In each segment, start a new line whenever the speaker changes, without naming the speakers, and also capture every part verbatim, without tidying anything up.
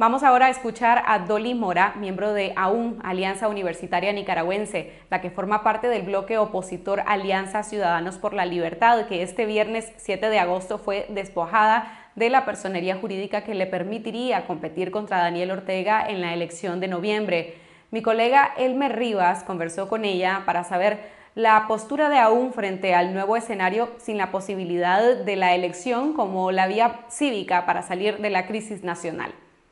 Vamos ahora a escuchar a Dolly Mora, miembro de A U N, Alianza Universitaria Nicaragüense, la que forma parte del bloque opositor Alianza Ciudadanos por la Libertad, que este viernes siete de agosto fue despojada de la personería jurídica que le permitiría competir contra Daniel Ortega en la elección de noviembre. Mi colega Elmer Rivas conversó con ella para saber la postura de A U N frente al nuevo escenario sin la posibilidad de la elección como la vía cívica para salir de la crisis nacional.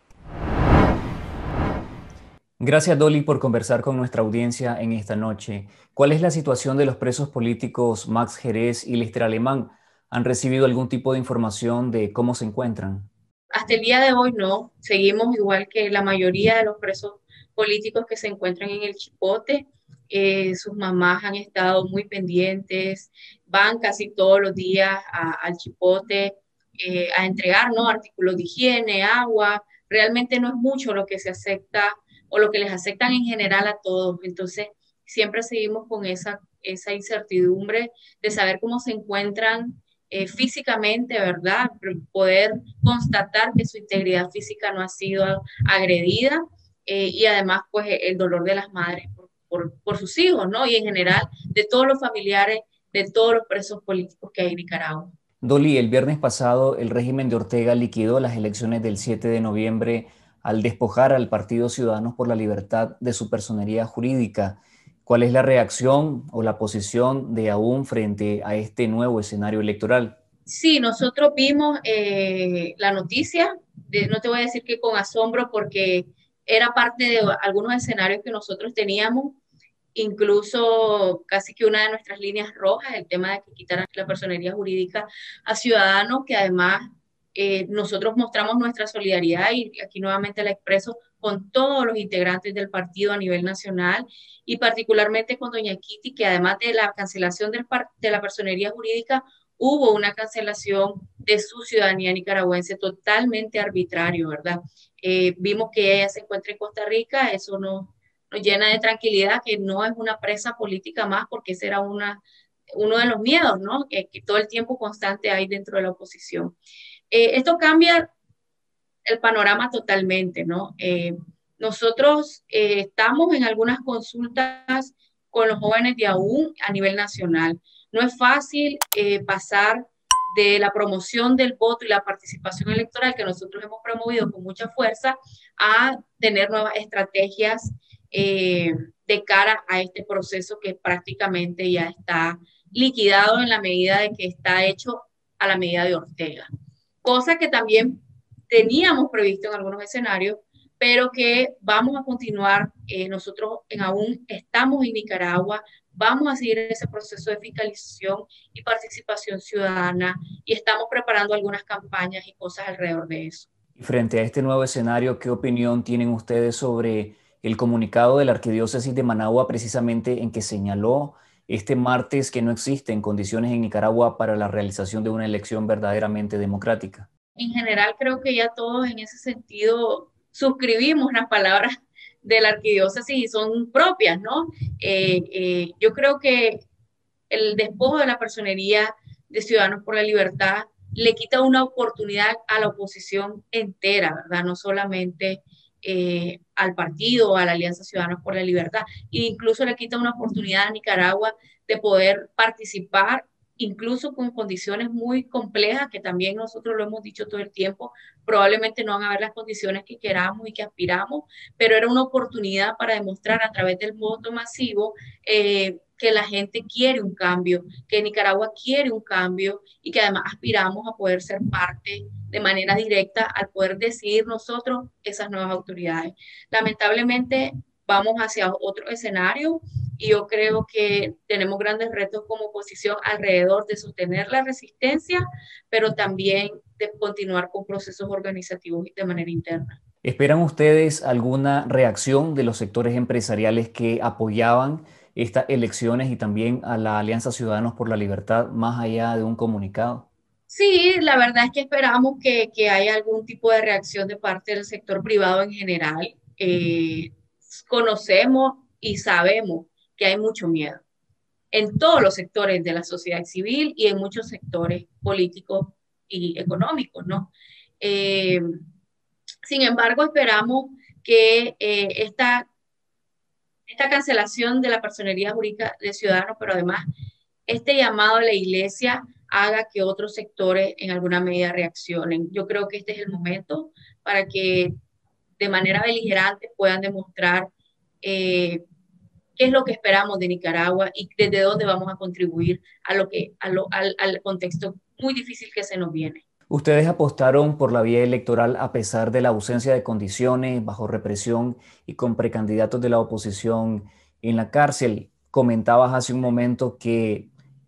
Gracias, Dolly, por conversar con nuestra audiencia en esta noche. ¿Cuál es la situación de los presos políticos Max Jerez y Lister Alemán? ¿Han recibido algún tipo de información de cómo se encuentran?
Hasta el día de hoy no, seguimos igual que la mayoría de los presos políticos que se encuentran en el Chipote. Eh, sus mamás han estado muy pendientes, van casi todos los días a- al Chipote eh, a entregar, ¿no? Artículos de higiene, agua. Realmente no es mucho lo que se acepta o lo que les aceptan en general a todos. Entonces, siempre seguimos con esa, esa incertidumbre de saber cómo se encuentran eh, físicamente, ¿verdad? Poder constatar que su integridad física no ha sido agredida eh, y además pues el dolor de las madres por, por, por, sus hijos, ¿no? Y en general de todos los familiares, de todos los presos políticos que hay en Nicaragua.
Dolly, el viernes pasado el régimen de Ortega liquidó las elecciones del siete de noviembre al despojar al Partido Ciudadanos por la Libertad de su personería jurídica. ¿Cuál es la reacción o la posición de A U N frente a este nuevo escenario electoral?
Sí, nosotros vimos eh, la noticia, de, no te voy a decir que con asombro porque era parte de algunos escenarios que nosotros teníamos, incluso casi que una de nuestras líneas rojas, el tema de que quitaran la personería jurídica a ciudadanos, que además eh, nosotros mostramos nuestra solidaridad y aquí nuevamente la expreso con todos los integrantes del partido a nivel nacional y particularmente con doña Kitty, que además de la cancelación del de la personería jurídica, hubo una cancelación de su ciudadanía nicaragüense totalmente arbitrario, ¿verdad? Eh, vimos que ella se encuentra en Costa Rica, eso no, nos llena de tranquilidad, que no es una presa política más, porque ese era una, uno de los miedos, ¿no? Que, que todo el tiempo constante hay dentro de la oposición. Eh, esto cambia el panorama totalmente, ¿no? Eh, nosotros eh, estamos en algunas consultas con los jóvenes de A U N a nivel nacional. No es fácil eh, pasar de la promoción del voto y la participación electoral que nosotros hemos promovido con mucha fuerza a tener nuevas estrategias eh, de cara a este proceso que prácticamente ya está liquidado en la medida de que está hecho a la medida de Ortega. Cosa que también teníamos previsto en algunos escenarios, pero que vamos a continuar. Eh, nosotros en aún estamos en Nicaragua, vamos a seguir ese proceso de fiscalización y participación ciudadana y estamos preparando algunas campañas y cosas alrededor de eso.
Y frente a este nuevo escenario, ¿qué opinión tienen ustedes sobre el comunicado de la Arquidiócesis de Managua precisamente en que señaló este martes que no existen condiciones en Nicaragua para la realización de una elección verdaderamente democrática?
En general creo que ya todos en ese sentido suscribimos las palabras de la arquidiócesis y son propias, ¿no? Eh, eh, yo creo que el despojo de la personería de Ciudadanos por la Libertad le quita una oportunidad a la oposición entera, ¿verdad? No solamente eh, al partido, a la Alianza Ciudadanos por la Libertad, e incluso le quita una oportunidad a Nicaragua de poder participar incluso con condiciones muy complejas, que también nosotros lo hemos dicho todo el tiempo, probablemente no van a haber las condiciones que queramos y que aspiramos, pero era una oportunidad para demostrar a través del voto masivo eh, que la gente quiere un cambio, que Nicaragua quiere un cambio y que además aspiramos a poder ser parte de manera directa al poder decidir nosotros esas nuevas autoridades. Lamentablemente vamos hacia otro escenario y yo creo que tenemos grandes retos como oposición alrededor de sostener la resistencia, pero también de continuar con procesos organizativos de manera interna.
¿Esperan ustedes alguna reacción de los sectores empresariales que apoyaban estas elecciones y también a la Alianza Ciudadanos por la Libertad más allá de un comunicado?
Sí, la verdad es que esperamos que, que haya algún tipo de reacción de parte del sector privado en general. Eh, conocemos y sabemos que hay mucho miedo en todos los sectores de la sociedad civil y en muchos sectores políticos y económicos, ¿no? Eh, Sin embargo, esperamos que eh, esta, esta cancelación de la personería jurídica de ciudadanos, pero además este llamado de la iglesia haga que otros sectores en alguna medida reaccionen. Yo creo que este es el momento para que de manera beligerante puedan demostrar eh, qué es lo que esperamos de Nicaragua y desde dónde vamos a contribuir a lo que, a lo, al, al contexto muy difícil que se nos viene.
Ustedes apostaron por la vía electoral a pesar de la ausencia de condiciones, bajo represión y con precandidatos de la oposición en la cárcel. Comentabas hace un momento que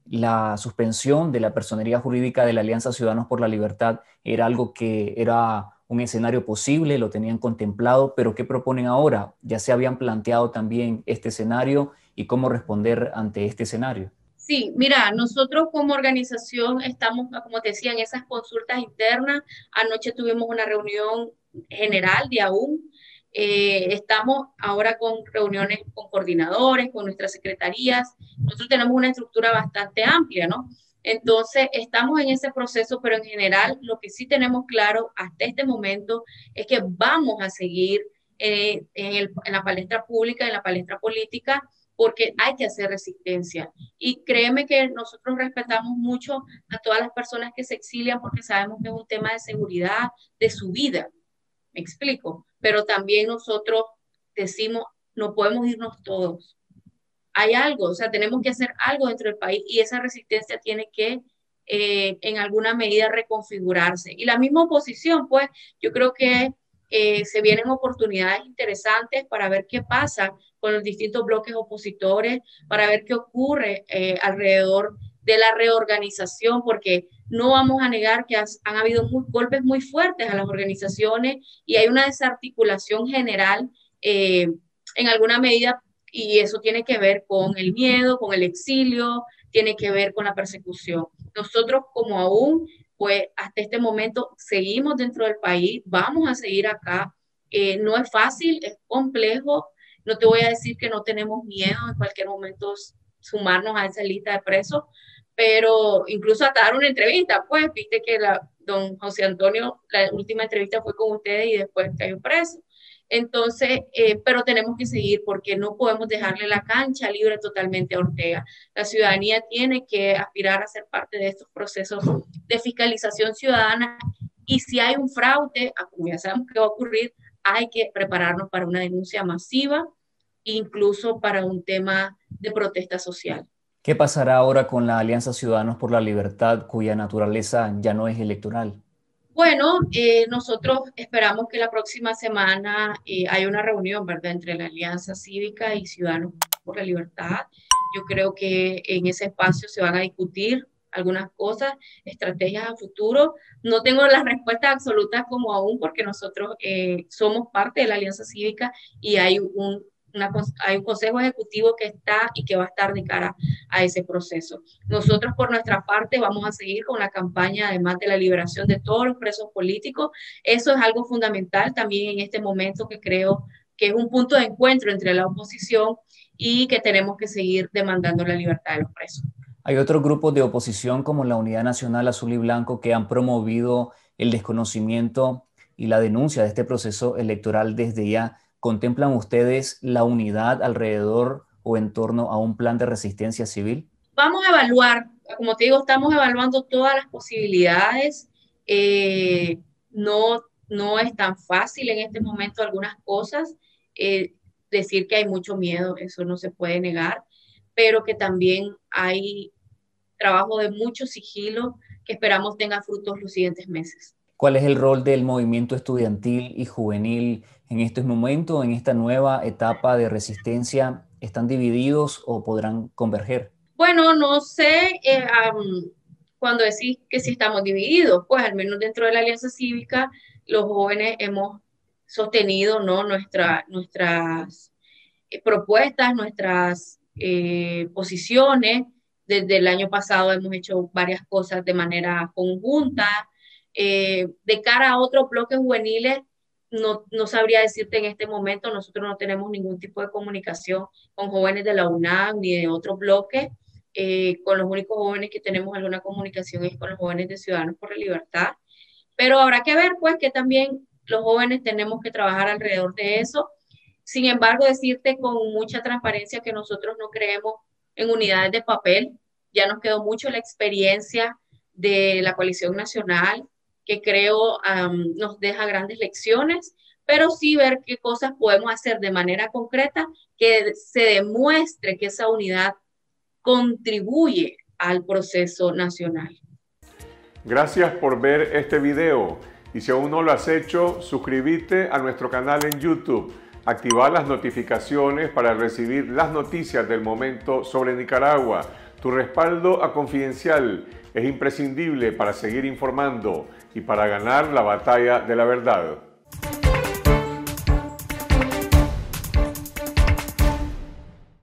la suspensión de la personería jurídica de la Alianza Ciudadanos por la Libertad era algo que era un escenario posible, lo tenían contemplado, pero ¿qué proponen ahora? ¿Ya se habían planteado también este escenario y cómo responder ante este escenario?
Sí, mira, nosotros como organización estamos, como te decía, en esas consultas internas. Anoche tuvimos una reunión general de aún. Eh, estamos ahora con reuniones con coordinadores, con nuestras secretarías. Nosotros tenemos una estructura bastante amplia, ¿no? Entonces, estamos en ese proceso, pero en general lo que sí tenemos claro hasta este momento es que vamos a seguir eh, en, el, en la palestra pública, en la palestra política, porque hay que hacer resistencia. Y créeme que nosotros respetamos mucho a todas las personas que se exilian porque sabemos que es un tema de seguridad de su vida, me explico, pero también nosotros decimos, no podemos irnos todos. Hay algo, o sea, tenemos que hacer algo dentro del país y esa resistencia tiene que eh, en alguna medida reconfigurarse. Y la misma oposición, pues yo creo que eh, se vienen oportunidades interesantes para ver qué pasa con los distintos bloques opositores, para ver qué ocurre eh, alrededor de la reorganización, porque no vamos a negar que has, han habido muy, golpes muy fuertes a las organizaciones y hay una desarticulación general eh, en alguna medida y eso tiene que ver con el miedo, con el exilio, tiene que ver con la persecución. Nosotros como aún, pues hasta este momento seguimos dentro del país, vamos a seguir acá. Eh, no es fácil, es complejo. No te voy a decir que no tenemos miedo en cualquier momento sumarnos a esa lista de presos, pero incluso hasta dar una entrevista, pues viste que la, don José Antonio, la última entrevista fue con ustedes y después cayó preso. Entonces, eh, pero tenemos que seguir porque no podemos dejarle la cancha libre totalmente a Ortega. La ciudadanía tiene que aspirar a ser parte de estos procesos de fiscalización ciudadana y si hay un fraude, como ya sabemos que va a ocurrir, hay que prepararnos para una denuncia masiva, incluso para un tema de protesta social.
¿Qué pasará ahora con la Alianza Ciudadanos por la Libertad, cuya naturaleza ya no es electoral?
Bueno, eh, nosotros esperamos que la próxima semana eh, haya una reunión, ¿verdad?, entre la Alianza Cívica y Ciudadanos por la Libertad. Yo creo que en ese espacio se van a discutir algunas cosas, estrategias a futuro. No tengo las respuestas absolutas como aún, porque nosotros eh, somos parte de la Alianza Cívica y hay un, una, hay un consejo ejecutivo que está y que va a estar de cara a ese proceso. Nosotros por nuestra parte vamos a seguir con la campaña, además de la liberación de todos los presos políticos. Eso es algo fundamental también en este momento que creo que es un punto de encuentro entre la oposición y que tenemos que seguir demandando la libertad de los presos.
Hay otros grupos de oposición como la Unidad Nacional Azul y Blanco que han promovido el desconocimiento y la denuncia de este proceso electoral desde ya. ¿Contemplan ustedes la unidad alrededor o en torno a un plan de resistencia civil?
Vamos a evaluar, como te digo, estamos evaluando todas las posibilidades. Eh, no, no es tan fácil en este momento algunas cosas. Eh, decir que hay mucho miedo, eso no se puede negar, pero que también hay trabajo de mucho sigilo que esperamos tenga frutos los siguientes meses.
¿Cuál es el rol del movimiento estudiantil y juvenil en estos momentos, en esta nueva etapa de resistencia? ¿Están divididos o podrán converger?
Bueno, no sé, eh, um, cuando decís que si estamos divididos, pues al menos dentro de la Alianza Cívica, los jóvenes hemos sostenido, ¿no?, nuestra, nuestras eh, propuestas, nuestras eh, posiciones. Desde el año pasado hemos hecho varias cosas de manera conjunta. Eh, de cara a otros bloques juveniles, no, no sabría decirte en este momento, nosotros no tenemos ningún tipo de comunicación con jóvenes de la UNAM ni de otros bloques. Eh, con los únicos jóvenes que tenemos alguna comunicación es con los jóvenes de Ciudadanos por la Libertad. Pero habrá que ver, pues, que también los jóvenes tenemos que trabajar alrededor de eso. Sin embargo, decirte con mucha transparencia que nosotros no creemos en unidades de papel. Ya nos quedó mucho la experiencia de la coalición nacional, que creo um, nos deja grandes lecciones, pero sí ver qué cosas podemos hacer de manera concreta que se demuestre que esa unidad contribuye al proceso nacional.
Gracias por ver este video y si aún no lo has hecho, suscríbete a nuestro canal en YouTube, activar las notificaciones para recibir las noticias del momento sobre Nicaragua. Tu respaldo a Confidencial es imprescindible para seguir informando y para ganar la batalla de la verdad.